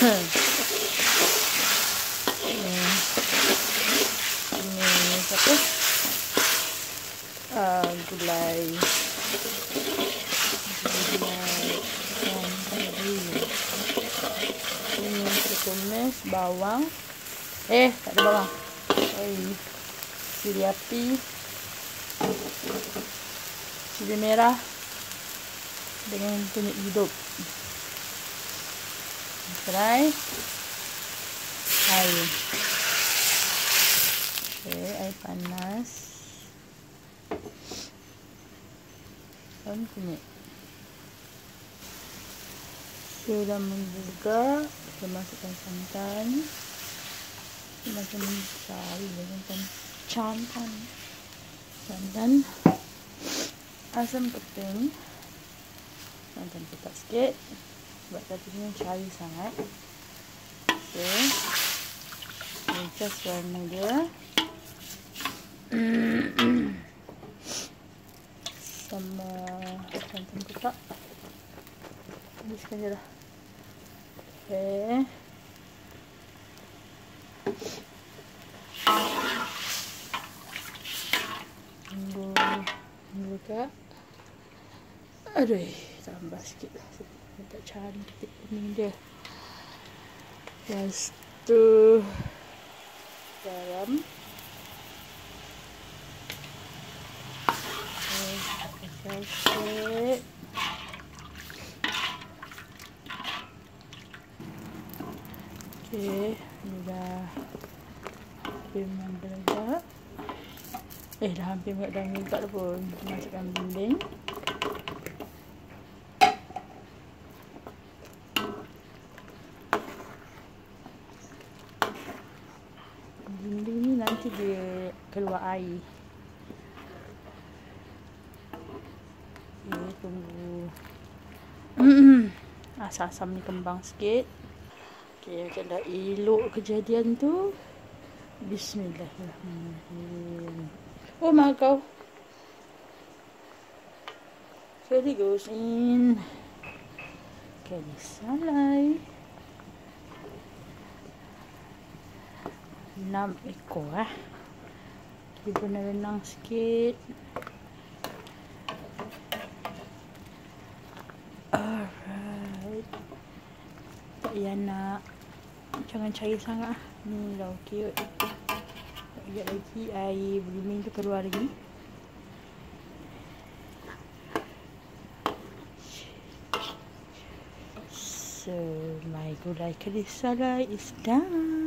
Ini apa? Gulai ikan teri. Ini kita tumis bawang. Tak ada bawang. Cili api, cili merah dengan kunyit hidup. Serai air. Air panas. Dan kunyit. Sudah menggugah, kita masukkan santan. Macam cari dengan santan, asam peting. Santan petak sikit sebab tadi ni cari sangat. Adjust warna dia. Sama santan petak. Habiskan je dah. Tunggu. Aduh, tambah sikit lah. Tak cantik kuning dia. Lepas tu garam. Sikit. Okey, ni dah hampir meledak. Dah hampir dah meledak dah pun. Masukkan dinding. Dinding ni nanti dia keluar air. Tunggu. Asam-asam ni kembang sikit. Macam dah elok kejadian tu. Bismillahirrahmanirrahim. Oh, mahal kau. So, it goes in. Kali salai. 6 ekor Dia guna renang sikit. Alright. Tak payah nak. Jangan cair sangat. Ni dah okey. Sekejap lagi air beruming tu keluar lagi. So, my gulai kari salai is done.